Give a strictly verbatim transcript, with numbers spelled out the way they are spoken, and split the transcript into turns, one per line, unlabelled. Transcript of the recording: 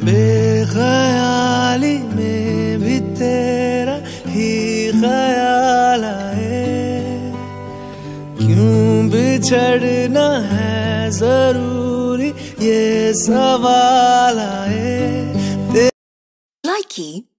बेख्याली में भी तेरा ही ख्याल आए, क्यों बिछड़ना है जरूरी ये सवाल आए।
Likey